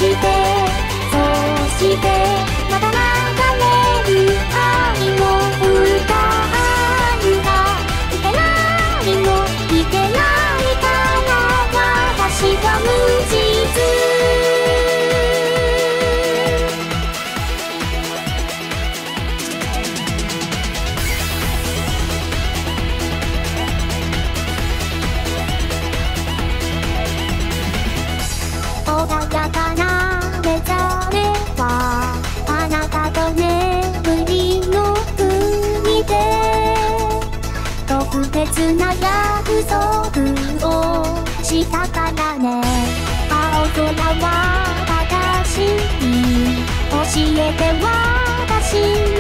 してそしてまた流れる愛の歌がいけないのいけないから私は無実穏やかな目覚めはあなたと眠りの国で特別な約束をしたからね青空は正しい教えて私